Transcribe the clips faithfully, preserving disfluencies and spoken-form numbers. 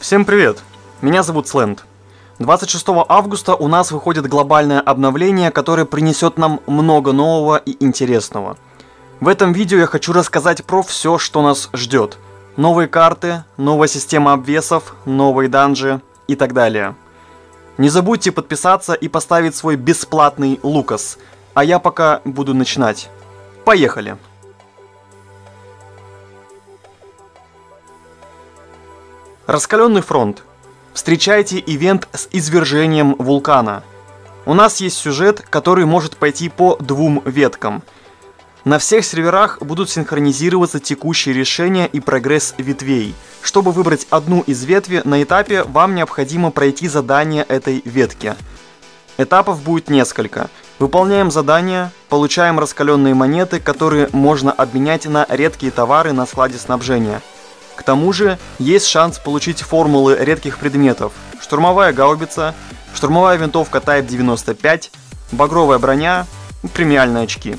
Всем привет! Меня зовут Сленд. двадцать шестого августа у нас выходит глобальное обновление, которое принесет нам много нового и интересного. В этом видео я хочу рассказать про все, что нас ждет. Новые карты, новая система обвесов, новые данжи и так далее. Не забудьте подписаться и поставить свой бесплатный Лукас. А я пока буду начинать. Поехали! Раскаленный фронт. Встречайте ивент с извержением вулкана. У нас есть сюжет, который может пойти по двум веткам. На всех серверах будут синхронизироваться текущие решения и прогресс ветвей. Чтобы выбрать одну из ветви на этапе, вам необходимо пройти задание этой ветки. Этапов будет несколько. Выполняем задания, получаем раскаленные монеты, которые можно обменять на редкие товары на складе снабжения. К тому же, есть шанс получить формулы редких предметов. Штурмовая гаубица, штурмовая винтовка Type девяносто пять, багровая броня, премиальные очки.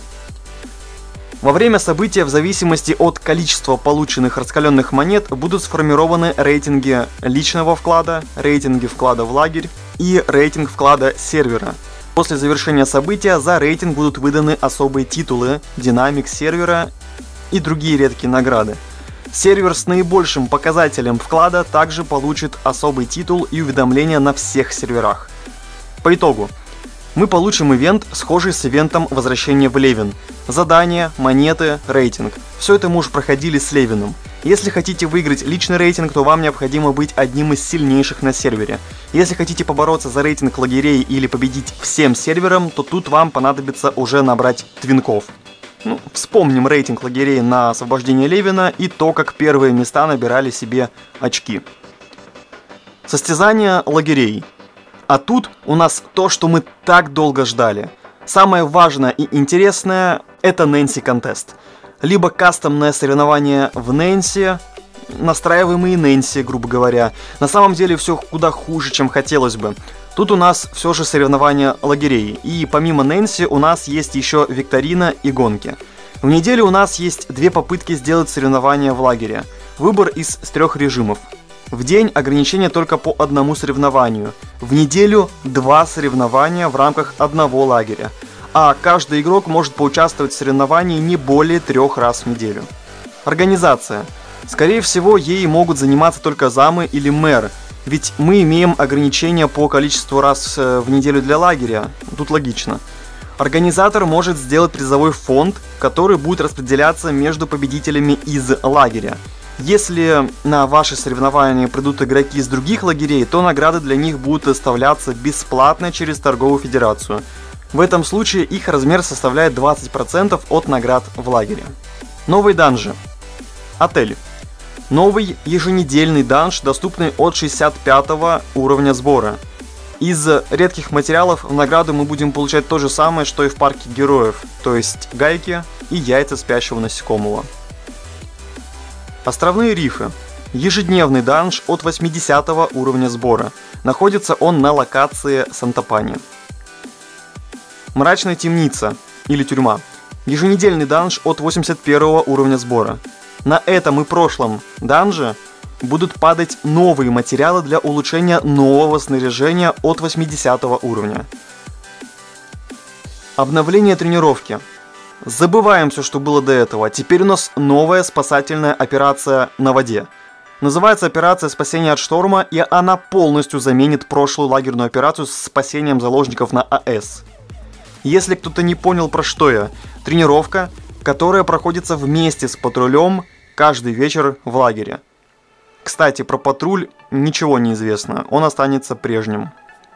Во время события, в зависимости от количества полученных раскаленных монет, будут сформированы рейтинги личного вклада, рейтинги вклада в лагерь и рейтинг вклада сервера. После завершения события за рейтинг будут выданы особые титулы, динамик сервера и другие редкие награды. Сервер с наибольшим показателем вклада также получит особый титул и уведомления на всех серверах. По итогу, мы получим ивент, схожий с ивентом возвращения в Левин. Задания, монеты, рейтинг. Все это мы уже проходили с Левином. Если хотите выиграть личный рейтинг, то вам необходимо быть одним из сильнейших на сервере. Если хотите побороться за рейтинг лагерей или победить всем серверам, то тут вам понадобится уже набрать твинков. Ну, вспомним рейтинг лагерей на освобождение Левина и то, как первые места набирали себе очки. Состязание лагерей. А тут у нас то, что мы так долго ждали. Самое важное и интересное — это Нэнси Контест. Либо кастомное соревнование в Нэнси, настраиваемые Нэнси, грубо говоря. На самом деле все куда хуже, чем хотелось бы. Тут у нас все же соревнования лагерей, и помимо Нэнси у нас есть еще викторина и гонки. В неделю у нас есть две попытки сделать соревнования в лагере. Выбор из трех режимов. В день ограничение только по одному соревнованию. В неделю два соревнования в рамках одного лагеря. А каждый игрок может поучаствовать в соревновании не более трех раз в неделю. Организация. Скорее всего, ей могут заниматься только замы или мэр. Ведь мы имеем ограничения по количеству раз в неделю для лагеря. Тут логично. Организатор может сделать призовой фонд, который будет распределяться между победителями из лагеря. Если на ваши соревнования придут игроки из других лагерей, то награды для них будут оставляться бесплатно через торговую федерацию. В этом случае их размер составляет двадцать процентов от наград в лагере. Новые данжи. Отель. Новый еженедельный данж, доступный от шестьдесят пятого уровня сбора. Из редких материалов в награду мы будем получать то же самое, что и в парке героев, то есть гайки и яйца спящего насекомого. Островные рифы. Ежедневный данж от восьмидесятого уровня сбора. Находится он на локации Сантопани. Мрачная темница или тюрьма. Еженедельный данж от восемьдесят первого уровня сбора. На этом и прошлом данже будут падать новые материалы для улучшения нового снаряжения от восьмидесятого уровня. Обновление тренировки. Забываем все, что было до этого. Теперь у нас новая спасательная операция на воде. Называется операция спасения от шторма, и она полностью заменит прошлую лагерную операцию с спасением заложников на АЭС. Если кто-то не понял, про что я, тренировка, которая проходится вместе с патрулем каждый вечер в лагере. Кстати, про патруль ничего не известно, он останется прежним.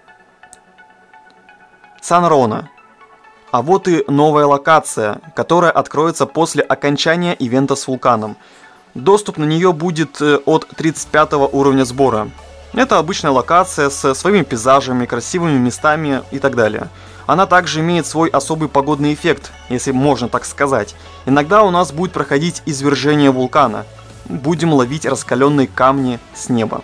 Сан-Рона. А вот и новая локация, которая откроется после окончания ивента с вулканом. Доступ на нее будет от тридцать пятого уровня сбора. Это обычная локация со своими пейзажами, красивыми местами и так далее. Она также имеет свой особый погодный эффект, если можно так сказать. Иногда у нас будет проходить извержение вулкана. Будем ловить раскаленные камни с неба.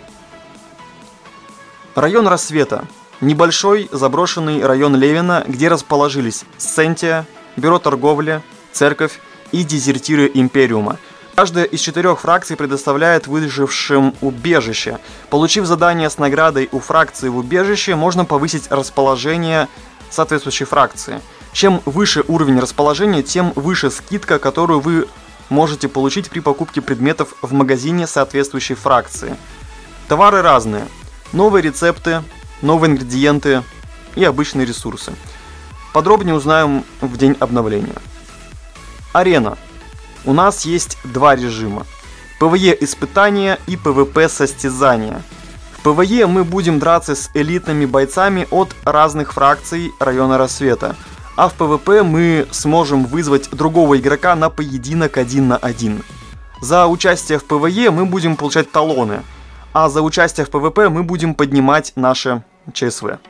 Район рассвета. Небольшой заброшенный район Левина, где расположились Сентия, Бюро торговли, Церковь и дезертиры Империума. Каждая из четырех фракций предоставляет выжившим убежище. Получив задание с наградой у фракции в убежище, можно повысить расположение соответствующей фракции. Чем выше уровень расположения, тем выше скидка, которую вы можете получить при покупке предметов в магазине соответствующей фракции. Товары разные. Новые рецепты, новые ингредиенты и обычные ресурсы. Подробнее узнаем в день обновления. Арена. У нас есть два режима. пэ вэ е-испытания и пэ вэ пэ-состязания. В пэ вэ е мы будем драться с элитными бойцами от разных фракций района рассвета. А в пэ вэ пэ мы сможем вызвать другого игрока на поединок один на один. За участие в пэ вэ е мы будем получать талоны, а за участие в пэ вэ пэ мы будем поднимать наше че эс вэ.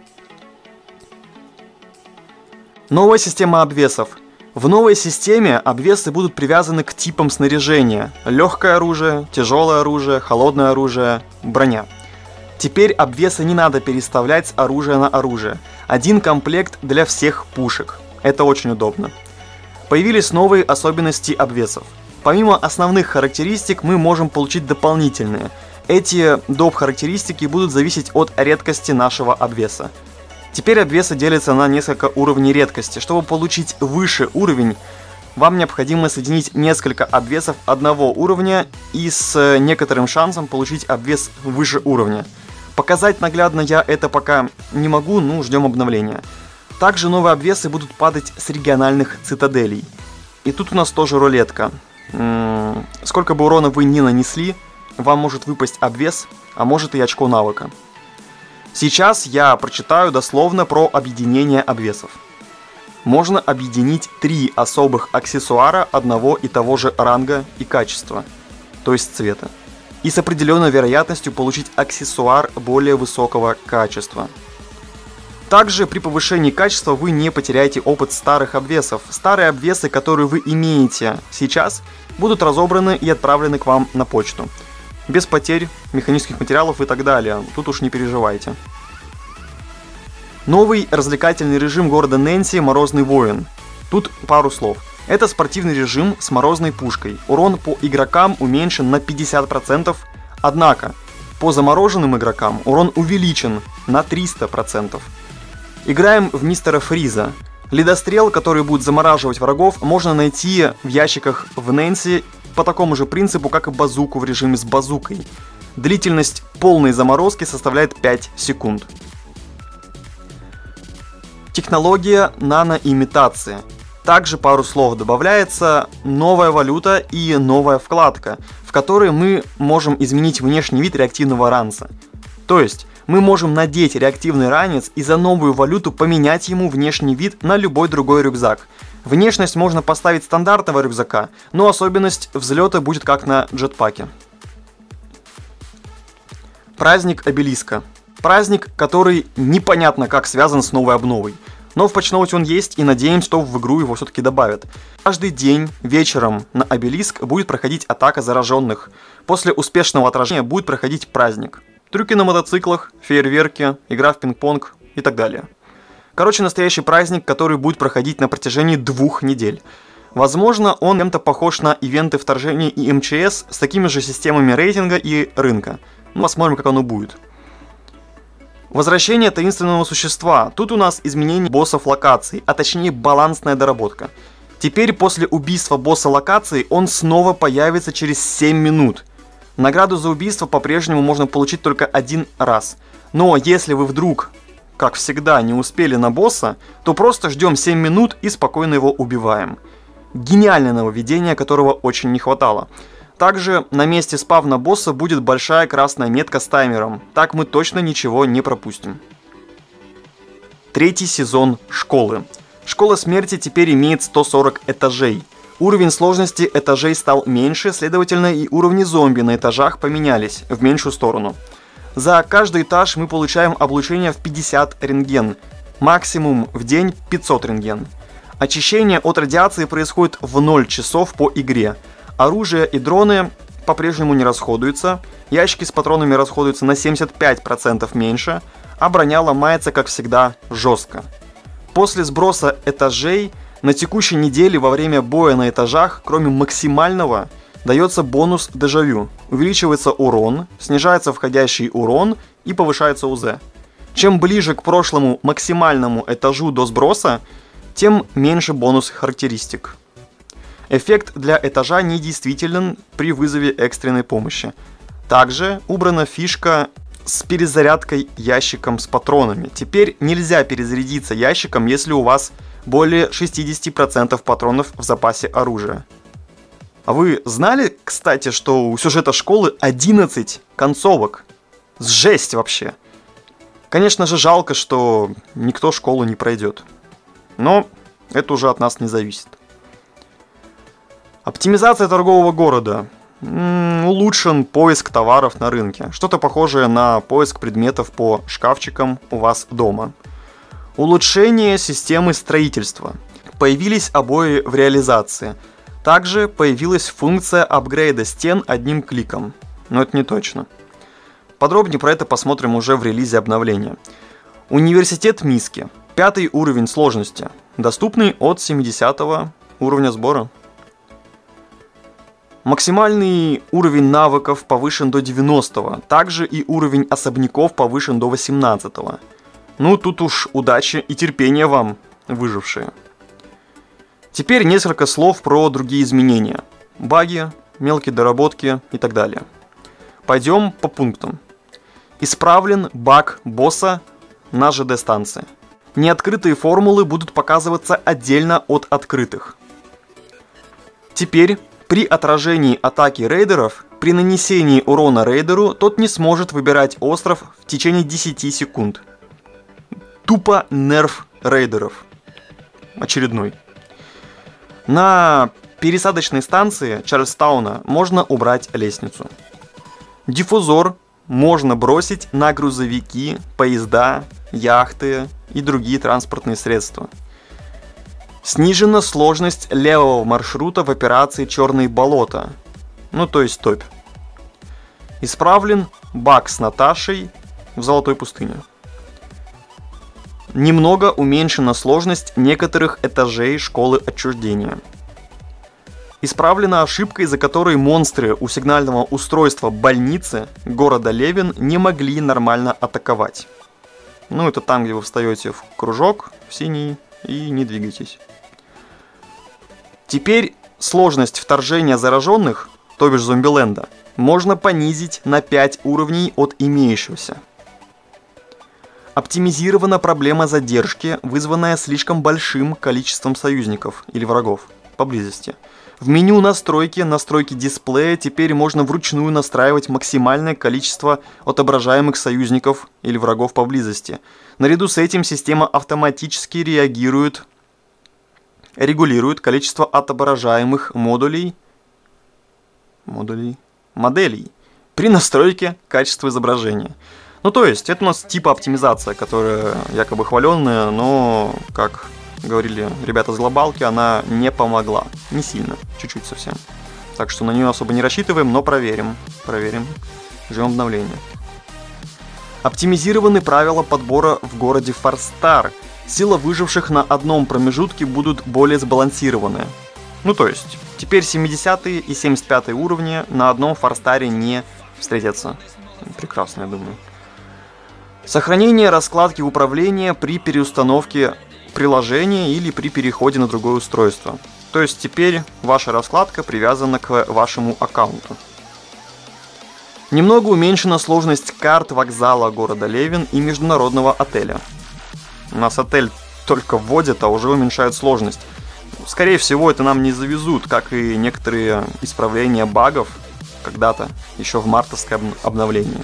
Новая система обвесов. В новой системе обвесы будут привязаны к типам снаряжения: легкое оружие, тяжелое оружие, холодное оружие, броня. Теперь обвесы не надо переставлять с оружия на оружие. Один комплект для всех пушек. Это очень удобно. Появились новые особенности обвесов. Помимо основных характеристик мы можем получить дополнительные. Эти доп. Характеристики будут зависеть от редкости нашего обвеса. Теперь обвесы делятся на несколько уровней редкости. Чтобы получить выше уровень, вам необходимо соединить несколько обвесов одного уровня и с некоторым шансом получить обвес выше уровня. Показать наглядно я это пока не могу, ну ждем обновления. Также новые обвесы будут падать с региональных цитаделей. И тут у нас тоже рулетка. М-м, сколько бы урона вы ни нанесли, вам может выпасть обвес, а может и очко навыка. Сейчас я прочитаю дословно про объединение обвесов. Можно объединить три особых аксессуара одного и того же ранга и качества, то есть цвета, и с определенной вероятностью получить аксессуар более высокого качества. Также при повышении качества вы не потеряете опыт старых обвесов. Старые обвесы, которые вы имеете сейчас, будут разобраны и отправлены к вам на почту. Без потерь механических материалов и так далее. Тут уж не переживайте. Новый развлекательный режим города Нэнси «Морозный воин». Тут пару слов. Это спортивный режим с морозной пушкой. Урон по игрокам уменьшен на пятьдесят процентов, однако по замороженным игрокам урон увеличен на триста процентов. Играем в мистера Фриза. Ледострел, который будет замораживать врагов, можно найти в ящиках в Нэнси по такому же принципу, как и базуку в режиме с базукой. Длительность полной заморозки составляет пять секунд. Технология наноимитации. Также пару слов добавляется новая валюта и новая вкладка, в которой мы можем изменить внешний вид реактивного ранца. То есть мы можем надеть реактивный ранец и за новую валюту поменять ему внешний вид на любой другой рюкзак. Внешность можно поставить стандартного рюкзака, но особенность взлета будет как на джетпаке. Праздник обелиска. Праздник, который непонятно как связан с новой обновой. Но в патчноуте он есть, и надеемся, что в игру его все-таки добавят. Каждый день вечером на обелиск будет проходить атака зараженных. После успешного отражения будет проходить праздник. Трюки на мотоциклах, фейерверки, игра в пинг-понг и так далее. Короче, настоящий праздник, который будет проходить на протяжении двух недель. Возможно, он чем-то похож на ивенты вторжения и эм че эс с такими же системами рейтинга и рынка. Ну, посмотрим, как оно будет. Возвращение таинственного существа. Тут у нас изменение боссов локаций, а точнее балансная доработка. Теперь после убийства босса локации он снова появится через семь минут. Награду за убийство по-прежнему можно получить только один раз. Но если вы вдруг, как всегда, не успели на босса, то просто ждем семь минут и спокойно его убиваем. Гениальное нововведение, которого очень не хватало. Также на месте спавна босса будет большая красная метка с таймером. Так мы точно ничего не пропустим. Третий сезон школы. Школа смерти теперь имеет сто сорок этажей. Уровень сложности этажей стал меньше, следовательно и уровни зомби на этажах поменялись в меньшую сторону. За каждый этаж мы получаем облучение в пятьдесят рентген, максимум в день пятьсот рентген. Очищение от радиации происходит в ноль часов по игре. Оружие и дроны по-прежнему не расходуются, ящики с патронами расходуются на семьдесят пять процентов меньше, а броня ломается, как всегда, жестко. После сброса этажей на текущей неделе во время боя на этажах, кроме максимального, дается бонус дежавю. Увеличивается урон, снижается входящий урон и повышается УЗ. Чем ближе к прошлому максимальному этажу до сброса, тем меньше бонус характеристик. Эффект для этажа недействителен при вызове экстренной помощи. Также убрана фишка с перезарядкой ящиком с патронами. Теперь нельзя перезарядиться ящиком, если у вас более шестьдесят процентов патронов в запасе оружия. А вы знали, кстати, что у сюжета школы одиннадцать концовок? Жесть вообще! Конечно же, жалко, что никто школу не пройдет. Но это уже от нас не зависит. Оптимизация торгового города. М-м, улучшен поиск товаров на рынке. Что-то похожее на поиск предметов по шкафчикам у вас дома. Улучшение системы строительства. Появились обои в реализации. Также появилась функция апгрейда стен одним кликом. Но это не точно. Подробнее про это посмотрим уже в релизе обновления. Университет Миски. Пятый уровень сложности. Доступный от семидесятого уровня сбора. Максимальный уровень навыков повышен до девяностого. Также и уровень особняков повышен до восемнадцатого. Ну, тут уж удачи и терпения вам, выжившие. Теперь несколько слов про другие изменения. Баги, мелкие доработки и так далее. Пойдем по пунктам. Исправлен баг босса на ЖД-станции. Неоткрытые формулы будут показываться отдельно от открытых. Теперь при отражении атаки рейдеров, при нанесении урона рейдеру, тот не сможет выбирать остров в течение десяти секунд. Тупо нерф рейдеров. Очередной. На пересадочной станции Чарльстауна можно убрать лестницу. Диффузор можно бросить на грузовики, поезда, яхты и другие транспортные средства. Снижена сложность левого маршрута в операции «Черные болота», ну то есть топь. Исправлен баг с Наташей в Золотой пустыне. Немного уменьшена сложность некоторых этажей школы отчуждения. Исправлена ошибка, из-за которой монстры у сигнального устройства больницы города Левин не могли нормально атаковать. Ну, это там, где вы встаете в кружок, в синий, и не двигаетесь. Теперь сложность вторжения зараженных, то бишь зомбиленда, можно понизить на пять уровней от имеющегося. Оптимизирована проблема задержки, вызванная слишком большим количеством союзников или врагов поблизости. В меню настройки, настройки дисплея теперь можно вручную настраивать максимальное количество отображаемых союзников или врагов поблизости. Наряду с этим система автоматически реагирует, регулирует количество отображаемых модулей, модулей, моделей при настройке качества изображения. Ну то есть, это у нас типа оптимизация, которая якобы хваленная, но, как говорили ребята с глобалки, она не помогла. Не сильно, чуть-чуть совсем. Так что на нее особо не рассчитываем, но проверим. Проверим. Ждем обновления. Оптимизированы правила подбора в городе Фарстар. Сила выживших на одном промежутке будут более сбалансированы. Ну то есть, теперь семидесятые и семьдесят пятые уровни на одном Фарстаре не встретятся. Прекрасно, я думаю. Сохранение раскладки управления при переустановке приложения или при переходе на другое устройство. То есть теперь ваша раскладка привязана к вашему аккаунту. Немного уменьшена сложность карт вокзала города Левин и международного отеля. У нас отель только вводят, а уже уменьшают сложность. Скорее всего, это нам не завезут, как и некоторые исправления багов когда-то, еще в мартовском обновлении.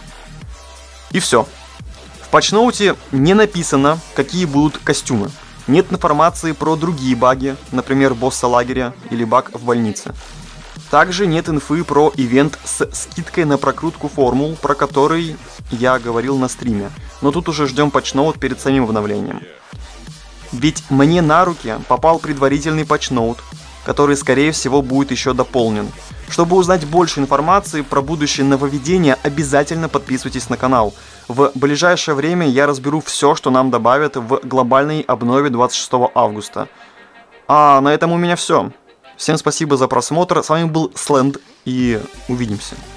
И все. В патчноуте не написано, какие будут костюмы. Нет информации про другие баги, например, босса лагеря или баг в больнице. Также нет инфы про ивент с скидкой на прокрутку формул, про который я говорил на стриме. Но тут уже ждем патчноут перед самим обновлением. Ведь мне на руки попал предварительный патчноут, который, скорее всего, будет еще дополнен. Чтобы узнать больше информации про будущее нововведения, обязательно подписывайтесь на канал. В ближайшее время я разберу все, что нам добавят в глобальной обнове двадцать шестого августа. А на этом у меня все. Всем спасибо за просмотр. С вами был Сленд, и увидимся.